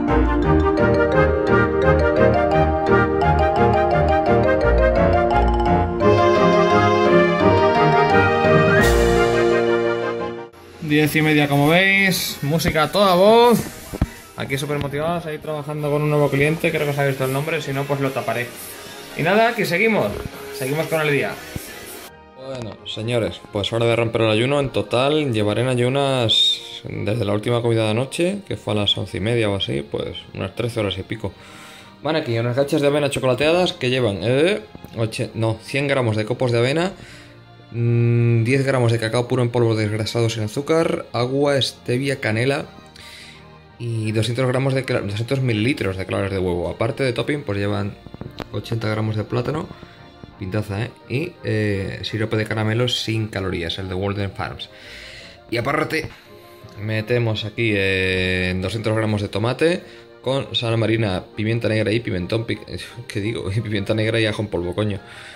Diez y media, como veis, música a toda voz. Aquí súper motivados, ahí trabajando con un nuevo cliente, creo que os ha visto el nombre, si no pues lo taparé. Y nada, aquí seguimos con el día. Bueno, señores, pues hora de romper el ayuno. En total llevaré en ayunas desde la última comida de anoche, que fue a las 11:30 o así, pues unas 13 horas y pico. Van aquí unas gachas de avena chocolateadas que llevan 100 gramos de copos de avena, 10 gramos de cacao puro en polvo desgrasado sin azúcar, agua, stevia, canela y 200 mililitros de claras de huevo. Aparte de topping, pues llevan 80 gramos de plátano, pintaza, y sirope de caramelo sin calorías, el de Walden Farms. Y aparte, metemos aquí 200 gramos de tomate con sal marina, pimienta negra y pimentón. ¿Qué digo? Pimienta negra y ajo en polvo, coño.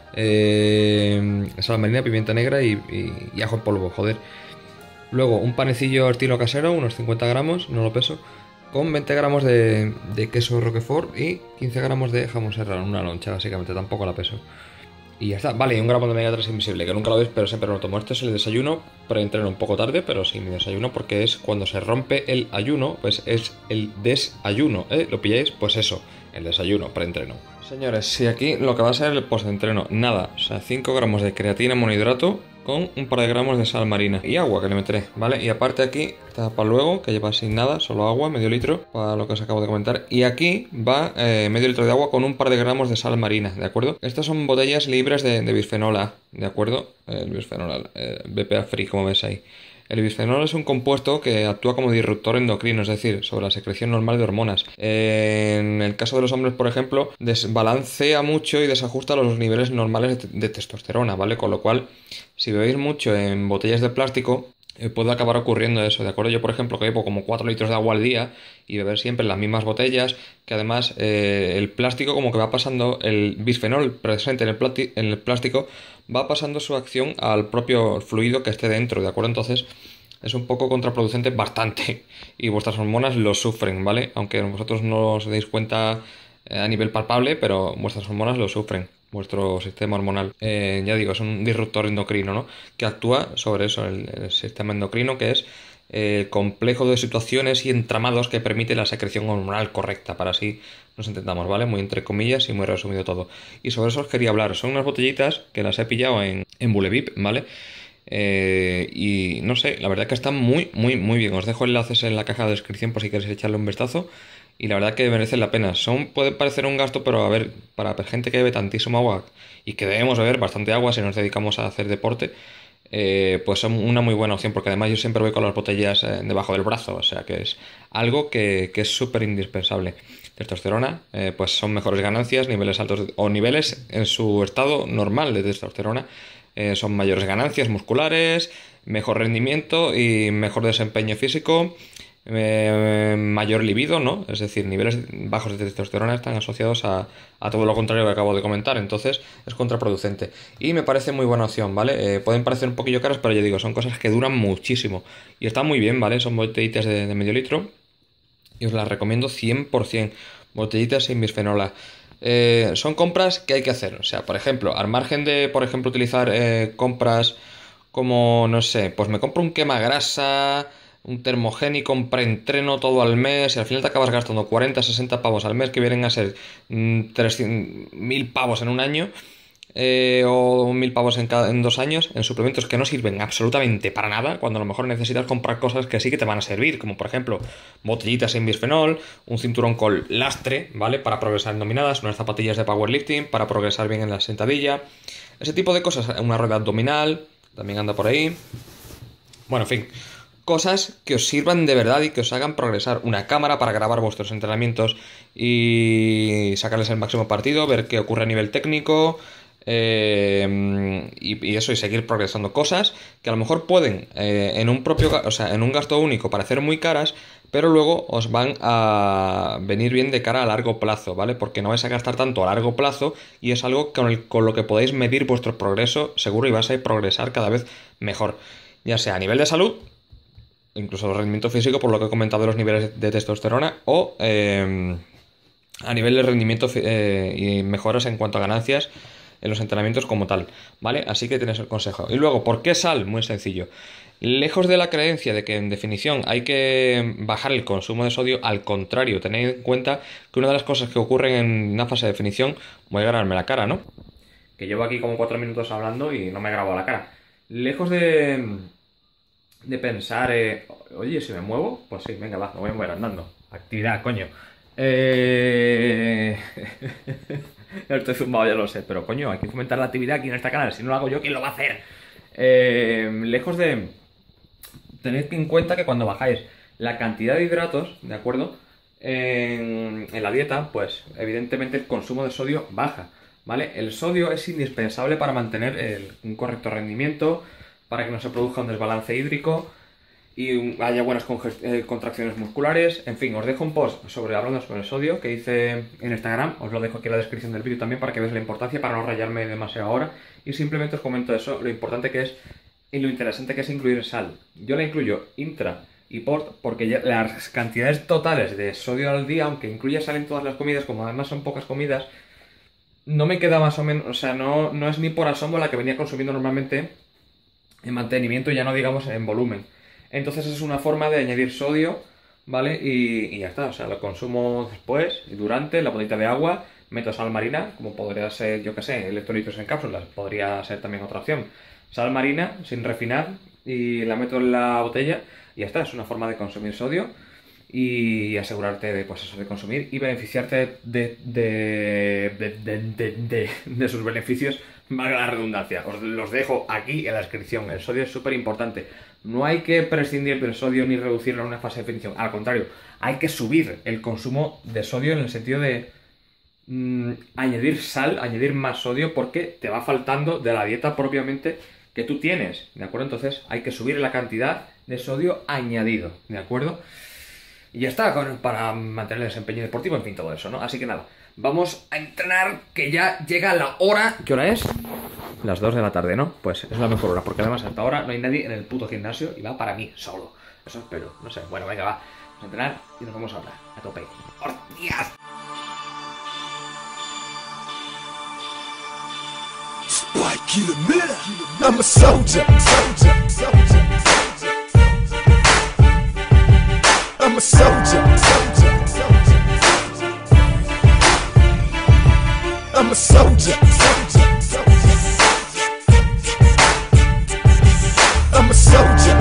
Sal marina, pimienta negra y ajo en polvo, joder. Luego un panecillo estilo casero, unos 50 gramos, no lo peso, con 20 gramos de queso Roquefort y 15 gramos de jamón serrano, una loncha básicamente, tampoco la peso. Y ya está. Vale, y un gramo de omega 3 invisible, que nunca lo veis, pero siempre lo tomo. Este es el desayuno, preentreno un poco tarde, pero sí mi desayuno, porque es cuando se rompe el ayuno, pues es el desayuno, ¿Lo pilláis? Pues eso, el desayuno, preentreno. Señores, si aquí lo que va a ser el postentreno, nada, o sea, 5 gramos de creatina monohidrato con un par de gramos de sal marina y agua que le meteré, ¿vale? Y aparte aquí está para luego, que lleva sin nada, solo agua, medio litro, para lo que os acabo de comentar. Y aquí va medio litro de agua con un par de gramos de sal marina, ¿de acuerdo? Estas son botellas libres de bisfenol A, ¿de acuerdo? El bisfenol A, BPA free, como ves ahí. El bisfenol es un compuesto que actúa como disruptor endocrino, es decir, sobre la secreción normal de hormonas. En el caso de los hombres, por ejemplo, desbalancea mucho y desajusta los niveles normales de testosterona, ¿vale? Con lo cual, si bebéis mucho en botellas de plástico, puede acabar ocurriendo eso, ¿de acuerdo? Yo, por ejemplo, que bebo como 4 litros de agua al día y beber siempre en las mismas botellas, que además el plástico como que va pasando, el bisfenol presente en el plástico va pasando su acción al propio fluido que esté dentro, ¿de acuerdo? Entonces es un poco contraproducente bastante y vuestras hormonas lo sufren, ¿vale? Aunque vosotros no os deis cuenta a nivel palpable, pero vuestras hormonas lo sufren. Vuestro sistema hormonal, ya digo, es un disruptor endocrino, ¿no? Que actúa sobre eso, el sistema endocrino, que es el complejo de situaciones y entramados que permite la secreción hormonal correcta, para así nos entendamos, ¿vale? Muy entre comillas y muy resumido todo. Y sobre eso os quería hablar. Son unas botellitas que las he pillado en Bulevip, ¿vale? Y no sé, la verdad que están muy, muy, muy bien. Os dejo enlaces en la caja de descripción por si queréis echarle un vistazo. Y la verdad que merecen la pena. Puede parecer un gasto, pero a ver, para gente que bebe tantísimo agua y que debemos beber bastante agua si nos dedicamos a hacer deporte, pues son una muy buena opción, porque además yo siempre voy con las botellas debajo del brazo, o sea que es algo que es súper indispensable. Testosterona, pues son mejores ganancias, niveles altos o niveles en su estado normal de testosterona, son mayores ganancias musculares, mejor rendimiento y mejor desempeño físico. Mayor libido, ¿no? Es decir, niveles bajos de testosterona están asociados a todo lo contrario que acabo de comentar, entonces es contraproducente. Y me parece muy buena opción, ¿vale? Pueden parecer un poquillo caras, pero ya digo, son cosas que duran muchísimo. Y están muy bien, ¿vale? Son botellitas de medio litro y os las recomiendo 100%. Botellitas sin bisfenol A. Son compras que hay que hacer. O sea, por ejemplo, al margen de, por ejemplo, utilizar compras como, no sé, pues me compro un quemagrasa, un termogénico, un preentreno todo al mes y al final te acabas gastando 40, 60 pavos al mes, que vienen a ser 1.000 pavos en un año, o 1.000 pavos en 2 años, en suplementos que no sirven absolutamente para nada, cuando a lo mejor necesitas comprar cosas que sí que te van a servir, como por ejemplo botellitas sin bisfenol, un cinturón con lastre, ¿vale? Para progresar en dominadas, unas zapatillas de powerlifting para progresar bien en la sentadilla, ese tipo de cosas, una rueda abdominal, también anda por ahí. Bueno, en fin, cosas que os sirvan de verdad y que os hagan progresar. Una cámara para grabar vuestros entrenamientos y sacarles el máximo partido, ver qué ocurre a nivel técnico, y eso, y seguir progresando. Cosas que a lo mejor pueden en un gasto único parecer muy caras, pero luego os van a venir bien de cara a largo plazo, ¿vale? Porque no vais a gastar tanto a largo plazo y es algo con lo que podéis medir vuestro progreso seguro y vais a progresar cada vez mejor, ya sea a nivel de salud, incluso rendimiento físico, por lo que he comentado de los niveles de testosterona, o a nivel de rendimiento y mejoras en cuanto a ganancias en los entrenamientos como tal, ¿vale? Así que tienes el consejo. Y luego, ¿por qué sal? Muy sencillo. Lejos de la creencia de que en definición hay que bajar el consumo de sodio, al contrario, tened en cuenta que una de las cosas que ocurren en una fase de definición, voy a ganarme la cara, ¿no? Que llevo aquí como 4 minutos hablando y no me he grabado la cara. Lejos de pensar, oye, si me muevo, pues sí, venga, va, me voy a mover andando. Actividad, coño. Estoy zumbado, ya lo sé, pero coño, hay que fomentar la actividad aquí en este canal. Si no lo hago yo, ¿quién lo va a hacer? Lejos de tened en cuenta que cuando bajáis la cantidad de hidratos, ¿de acuerdo? En la dieta, pues evidentemente el consumo de sodio baja, ¿vale? El sodio es indispensable para mantener un correcto rendimiento, para que no se produzca un desbalance hídrico y haya buenas contracciones musculares. En fin, os dejo un post hablando sobre el sodio que hice en Instagram, os lo dejo aquí en la descripción del vídeo también para que veáis la importancia, para no rayarme demasiado ahora, y simplemente os comento eso, lo importante que es y lo interesante que es incluir sal. Yo la incluyo intra y port porque ya las cantidades totales de sodio al día, aunque incluya sal en todas las comidas, como además son pocas comidas, no me queda más o menos, o sea, no es ni por asomo la que venía consumiendo normalmente en mantenimiento, ya no digamos en volumen. Entonces es una forma de añadir sodio, ¿vale? Y ya está, o sea, lo consumo después y durante, la botellita de agua, meto sal marina, como podría ser, yo que sé, electrolitos en cápsulas, podría ser también otra opción. Sal marina, sin refinar, y la meto en la botella y ya está, es una forma de consumir sodio y asegurarte de, pues eso, de consumir y beneficiarte de sus beneficios, valga la redundancia. Os los dejo aquí en la descripción. El sodio es súper importante. No hay que prescindir del sodio ni reducirlo en una fase de definición. Al contrario, hay que subir el consumo de sodio en el sentido de añadir sal, añadir más sodio, porque te va faltando de la dieta propiamente que tú tienes, ¿de acuerdo? Entonces hay que subir la cantidad de sodio añadido, ¿de acuerdo? Y ya está, para mantener el desempeño deportivo, en fin, todo eso, ¿no? Así que nada, vamos a entrenar, que ya llega la hora. ¿Qué hora es? Las 2 de la tarde, ¿no? Pues es la mejor hora, porque además hasta ahora no hay nadie en el puto gimnasio y va para mí, solo. Eso espero, no sé. Bueno, venga, va. Vamos a entrenar y nos vamos a hablar. A tope. ¡Hostias! Spike in the middle. I'm a soldier. I'm a soldier. I'm a soldier. I'm a soldier.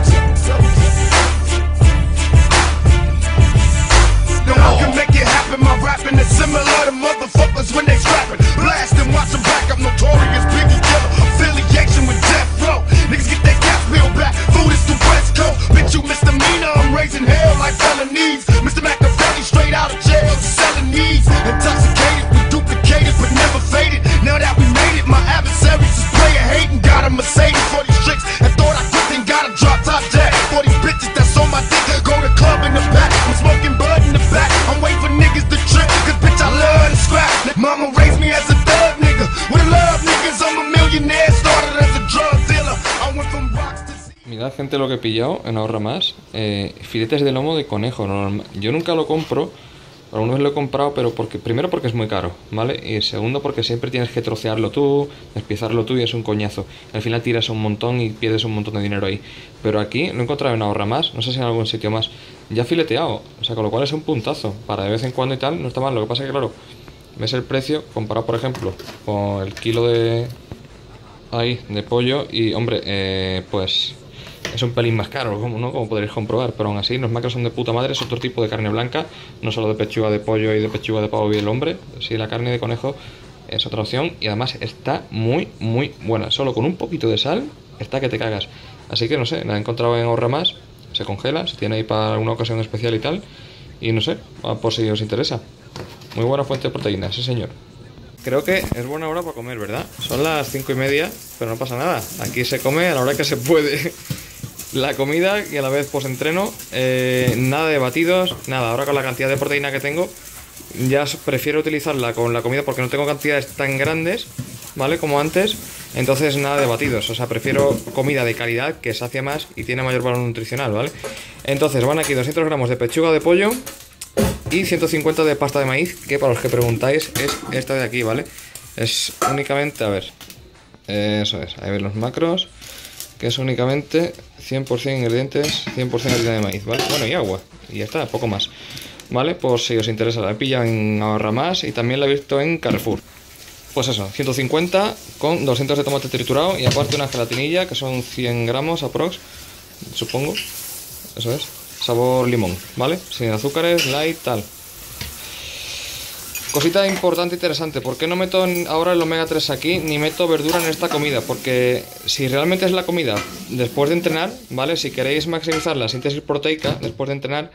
No one can make it happen. My rapping is similar to motherfuckers when they scrapping. Blast and watch them back. I'm notorious Biggie killer. Affiliation with Death Row. Niggas get their gas bill back. Food is the West Coast. Bitch, you misdemeanor. I'm raising hell like felonies. Mr. Machiavelli straight out of jail. Selling needs. Intoxicated, we duplicated but never faded. Now that we made it, my adversaries is player hating. Got a Mercedes for these tricks. And thought I quit and got a drop top jack. For these bitches that's on my dick. Go to club in the back. I'm smoking bud in the back. I'm waiting for niggas to trip. Cause bitch, I love to scrap. Mama raised me as a thug nigga. With a love niggas, I'm a millionaire. Started as a drug dealer. I went from rocks to... Mirad, gente, lo que he pillado en Ahorra Más. Filetes de lomo de conejo. Yo nunca lo compro. Alguna vez lo he comprado, pero primero porque es muy caro, ¿vale? Y segundo porque siempre tienes que trocearlo tú, despiezarlo tú y es un coñazo. Al final tiras un montón y pierdes un montón de dinero ahí. Pero aquí lo he encontrado en Ahorra Más, no sé si en algún sitio más, ya fileteado. O sea, con lo cual es un puntazo. Para de vez en cuando y tal, no está mal. Lo que pasa es que, claro, ves el precio comparado, por ejemplo, con el kilo de pollo y, hombre, pues... es un pelín más caro, ¿no? Como podréis comprobar, pero aún así los macros son de puta madre. Es otro tipo de carne blanca, no solo de pechuga de pollo y de pechuga de pavo y el hombre. Sí, la carne de conejo es otra opción y además está muy, muy buena. Solo con un poquito de sal está que te cagas. Así que no sé, la he encontrado en Ahorra Más, se congela, se tiene ahí para alguna ocasión especial y tal. Y no sé, por si os interesa. Muy buena fuente de proteína, sí señor. Creo que es buena hora para comer, ¿verdad? Son las 5:30, pero no pasa nada. Aquí se come a la hora que se puede. La comida y a la vez post-entreno, nada de batidos, nada. Ahora con la cantidad de proteína que tengo, ya prefiero utilizarla con la comida porque no tengo cantidades tan grandes, ¿vale? Como antes. Entonces nada de batidos, o sea, prefiero comida de calidad que sacia más y tiene mayor valor nutricional, ¿vale? Entonces van aquí 200 gramos de pechuga de pollo y 150 de pasta de maíz, que para los que preguntáis es esta de aquí, ¿vale? Es únicamente, a ver, eso es, ahí ven los macros, que es únicamente 100% ingredientes, 100% harina de maíz, ¿vale? Bueno, y agua, y ya está, poco más, ¿vale? Por si os interesa, la he pillado en Ahorra Más y también la he visto en Carrefour. Pues eso, 150 con 200 de tomate triturado y aparte una gelatinilla que son 100 gramos aprox, supongo, eso es, sabor limón, ¿vale? Sin azúcares, light, tal. Cosita importante e interesante, ¿por qué no meto ahora el omega 3 aquí ni meto verdura en esta comida? Porque si realmente es la comida después de entrenar, ¿vale? Si queréis maximizar la síntesis proteica después de entrenar,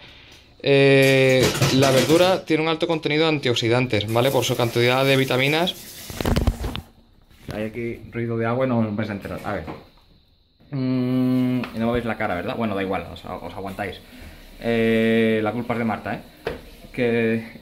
la verdura tiene un alto contenido de antioxidantes, ¿vale? Por su cantidad de vitaminas. Hay aquí ruido de agua y no os vais a enterar. A ver. Y no me veis la cara, ¿verdad? Bueno, da igual, os aguantáis. La culpa es de Marta, ¿eh? Que...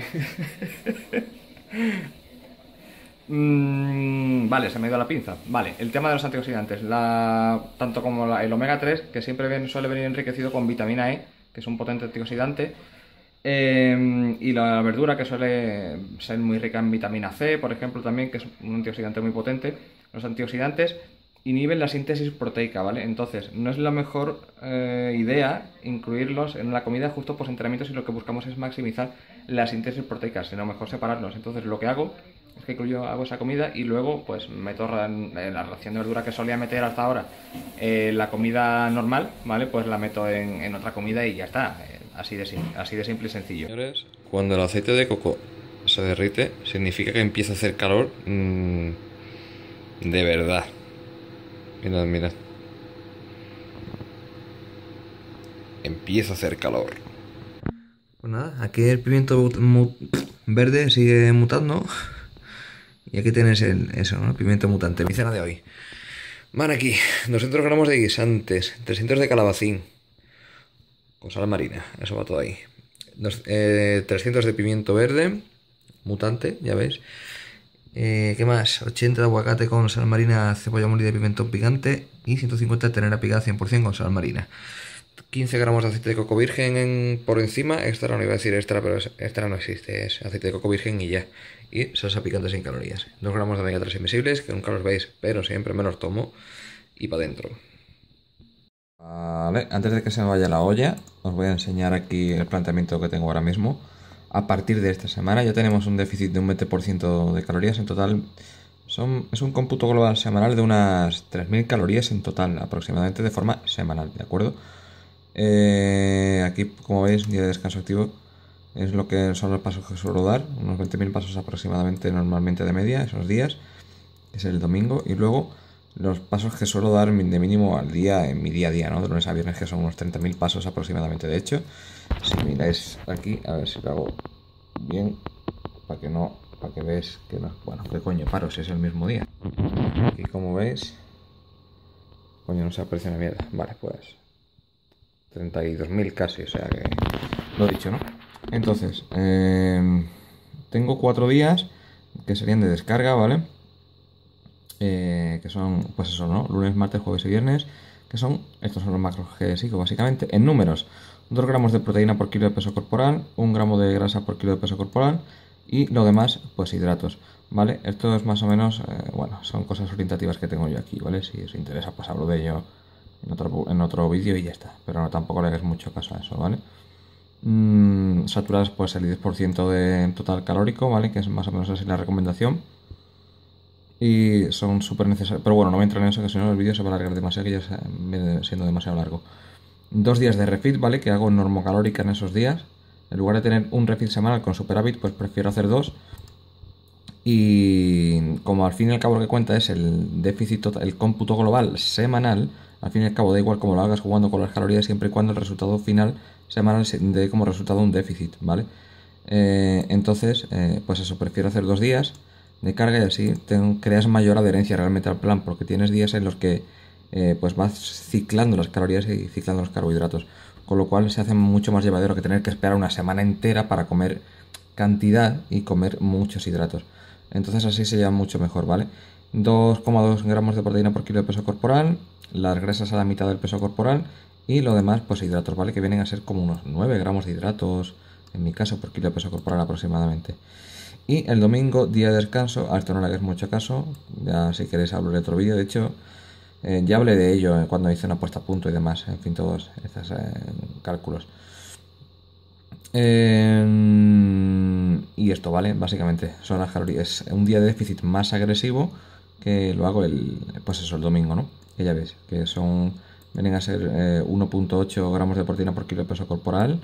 vale, se me ha ido la pinza. Vale, el tema de los antioxidantes. Tanto como el omega 3, que siempre suele venir enriquecido con vitamina E, que es un potente antioxidante. Y la verdura, que suele ser muy rica en vitamina C, por ejemplo, también, que es un antioxidante muy potente. Los antioxidantes inhiben la síntesis proteica, ¿vale? Entonces, no es la mejor idea incluirlos en la comida justo post entrenamiento si lo que buscamos es maximizar la síntesis proteica, sino mejor separarlos. Entonces, lo que hago es que hago esa comida y luego pues meto la ración de verdura que solía meter hasta ahora la comida normal, ¿vale? Pues la meto en otra comida y ya está. Así de simple y sencillo. Señores, cuando el aceite de coco se derrite, significa que empieza a hacer calor de verdad. Mirad, mirad. Empieza a hacer calor. Pues nada, aquí el pimiento verde sigue mutando. Y aquí tenéis eso, ¿no? El pimiento mutante. Mi cena de hoy. Van aquí, 200 gramos de guisantes, 300 de calabacín. Con sal marina, eso va todo ahí. 300 de pimiento verde, mutante, ya veis. ¿Qué más? 80 de aguacate con sal marina, cebolla molida y pimentón picante. Y 150 de ternera picada 100% con sal marina. 15 gramos de aceite de coco virgen por encima. Extra, no iba a decir extra, pero extra no existe. Es aceite de coco virgen y ya. Y salsa picante sin calorías. 2 gramos de omega 3 invisibles, que nunca los veis, pero siempre me los tomo. Y para adentro. Vale, antes de que se me vaya la olla, os voy a enseñar aquí el planteamiento que tengo ahora mismo. A partir de esta semana ya tenemos un déficit de un 20% de calorías en total. Es un cómputo global semanal de unas 3000 calorías en total, aproximadamente de forma semanal, ¿de acuerdo? Aquí, como veis, día de descanso activo es lo que son los pasos que suelo dar, unos 20.000 pasos aproximadamente normalmente de media esos días, que es el domingo, y luego los pasos que suelo dar de mínimo al día en mi día a día, ¿no? De lunes a viernes, que son unos 30.000 pasos aproximadamente. De hecho, si miráis aquí, a ver si lo hago bien, para que veáis que no, bueno, qué coño paro si es el mismo día. Aquí, como veis, coño, no se aprecia una mierda. Vale, pues 32.000 casi, o sea que lo he dicho, ¿no? Entonces, tengo 4 días que serían de descarga, ¿vale? Que son, pues eso, ¿no? Lunes, martes, jueves y viernes, estos son los macros que sigo básicamente. En números, 2 gramos de proteína por kilo de peso corporal, 1 gramo de grasa por kilo de peso corporal y lo demás, pues hidratos, ¿vale? Esto es más o menos, bueno, son cosas orientativas que tengo yo aquí, ¿vale? Si os interesa, pues hablo de ello en otro vídeo y ya está, pero no, tampoco le hagáis mucho caso a eso, ¿vale? Saturadas, pues el 10% de total calórico, ¿vale? Que es más o menos así la recomendación. Y son súper necesarios, pero bueno, no voy a entrar en eso, que si no el vídeo se va a alargar demasiado, que ya viene siendo demasiado largo. 2 días de refit, ¿vale? Que hago normocalórica en esos días. En lugar de tener un refit semanal con superávit, pues prefiero hacer 2. Y como al fin y al cabo lo que cuenta es el déficit total, el cómputo global semanal, al fin y al cabo da igual como lo hagas jugando con las calorías, siempre y cuando el resultado final semanal se dé como resultado un déficit, ¿vale? Entonces, pues eso, prefiero hacer 2 días de carga y así creas mayor adherencia realmente al plan, porque tienes días en los que pues vas ciclando las calorías y ciclando los carbohidratos, con lo cual se hace mucho más llevadero que tener que esperar una semana entera para comer cantidad y comer muchos hidratos. Entonces así se lleva mucho mejor, ¿vale? 2,2 gramos de proteína por kilo de peso corporal, las grasas a la mitad del peso corporal y lo demás, pues hidratos, ¿vale? Que vienen a ser como unos 9 gramos de hidratos, en mi caso, por kilo de peso corporal aproximadamente. Y el domingo, día de descanso, a esto no le hagáis mucho caso, ya si queréis hablo de otro vídeo, de hecho, ya hablé de ello cuando hice una puesta a punto y demás, en fin, todos estos cálculos. Y esto, ¿vale? Básicamente son las calorías. Un día de déficit más agresivo que lo hago pues eso, el domingo, ¿no? Que ya ves, que vienen a ser 1,8 gramos de proteína por kilo de peso corporal,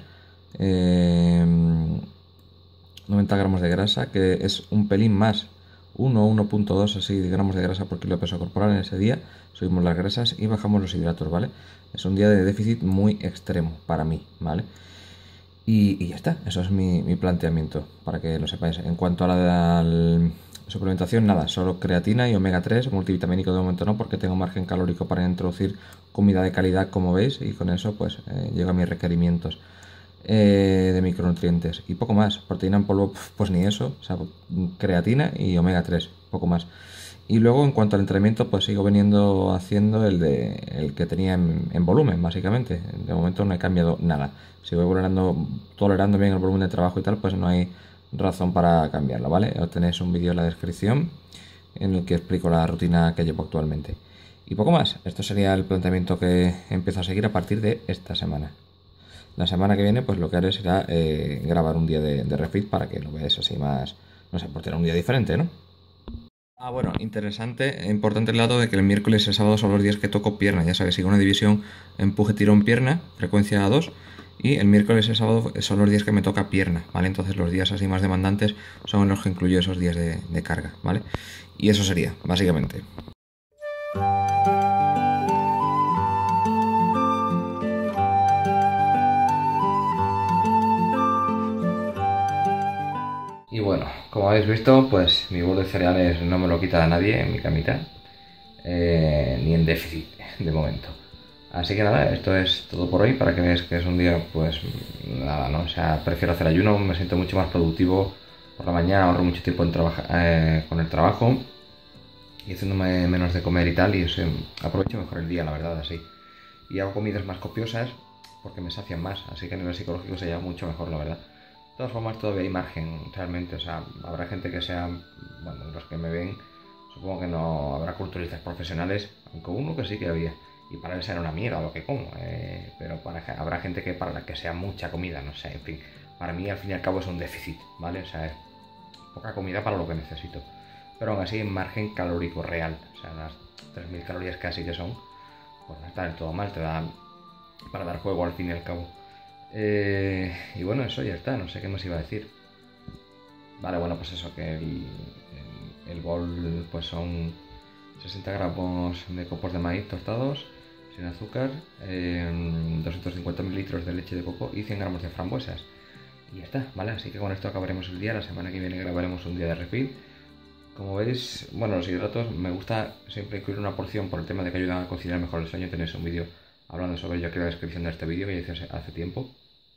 90 gramos de grasa, que es un pelín más, 1,2 así de gramos de grasa por kilo de peso corporal en ese día. Subimos las grasas y bajamos los hidratos, ¿vale? Es un día de déficit muy extremo para mí, ¿vale? Y ya está, eso es mi planteamiento, para que lo sepáis. En cuanto a la suplementación, nada, solo creatina y omega 3, multivitamínico de momento no, porque tengo margen calórico para introducir comida de calidad, como veis, y con eso pues llego a mis requerimientos de micronutrientes. Y poco más, proteína en polvo, pues ni eso, o sea, creatina y omega 3, poco más. Y luego en cuanto al entrenamiento, pues sigo haciendo el que tenía en volumen, básicamente. De momento no he cambiado nada. Si voy tolerando bien el volumen de trabajo y tal, pues no hay razón para cambiarlo, ¿vale? Os tenéis un vídeo en la descripción en el que explico la rutina que llevo actualmente. Y poco más. Esto sería el planteamiento que empiezo a seguir a partir de esta semana. La semana que viene, pues lo que haré será grabar un día de refit para que lo veáis así más, no sé, por tener un día diferente, ¿no? Ah, bueno, interesante, importante el dato de que el miércoles y el sábado son los días que toco pierna. Ya sabes, sigo una división empuje, tirón, pierna, frecuencia 2. Y el miércoles y el sábado son los días que me toca pierna, ¿vale? Entonces los días así más demandantes son los que incluyo esos días de carga, ¿vale? Y eso sería, básicamente. Y bueno, como habéis visto, pues mi bol de cereales no me lo quita nadie en mi camita, ni en déficit de momento. Así que nada, esto es todo por hoy, para que veáis que es un día, pues nada, ¿no? O sea, prefiero hacer ayuno, me siento mucho más productivo por la mañana, ahorro mucho tiempo con el trabajo y haciéndome menos de comer y tal, y eso, aprovecho mejor el día, la verdad, así. Y hago comidas más copiosas porque me sacian más, así que a nivel psicológico se lleva mucho mejor, la verdad. De todas formas, todavía hay margen, realmente, o sea, habrá gente que sea, bueno, los que me ven, supongo que no habrá culturistas profesionales, aunque uno que sí que había, y para él será una mierda lo que como, pero habrá gente que para la que sea mucha comida, no sé, en fin, para mí al fin y al cabo es un déficit, ¿vale? O sea, es poca comida para lo que necesito, pero aún así en margen calórico real, o sea, las 3000 calorías casi que son, pues no está del todo mal, te da para dar juego al fin y al cabo. Y bueno, eso ya está, no sé qué más iba a decir. Vale, bueno, pues eso, que el bol pues son 60 gramos de copos de maíz tostados, sin azúcar, 250 mililitros de leche de coco y 100 gramos de frambuesas. Y ya está, ¿vale? Así que con esto acabaremos el día, la semana que viene grabaremos un día de refit. Como veis, bueno, los hidratos me gusta siempre incluir una porción por el tema de que ayudan a conciliar mejor el sueño. Tenéis un vídeo hablando sobre ello aquí en la descripción de este vídeo que hice hace tiempo.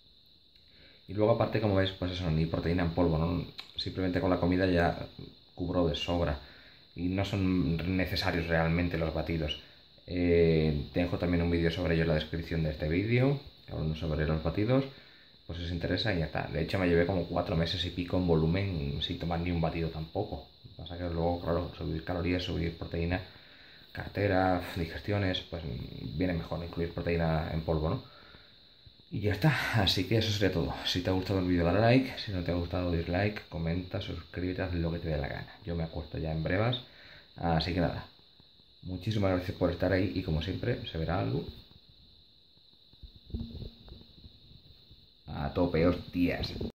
Y luego aparte, como veis, pues eso, ni proteína en polvo, ¿no? Simplemente con la comida ya cubro de sobra. Y no son necesarios realmente los batidos. Dejo también un vídeo sobre ello en la descripción de este vídeo, hablando sobre los batidos, pues si os interesa y ya está. De hecho me llevé como 4 meses y pico en volumen sin tomar ni un batido tampoco. Pasa que luego, claro, subir calorías, subir proteína, cartera, digestiones, pues viene mejor incluir proteína en polvo, ¿no? Y ya está, así que eso sería todo. Si te ha gustado el vídeo dale like, si no te ha gustado dislike, comenta, suscríbete, haz lo que te dé la gana. Yo me acuesto ya en brevas, así que nada. Muchísimas gracias por estar ahí y como siempre se verá algo. A tope, hostias.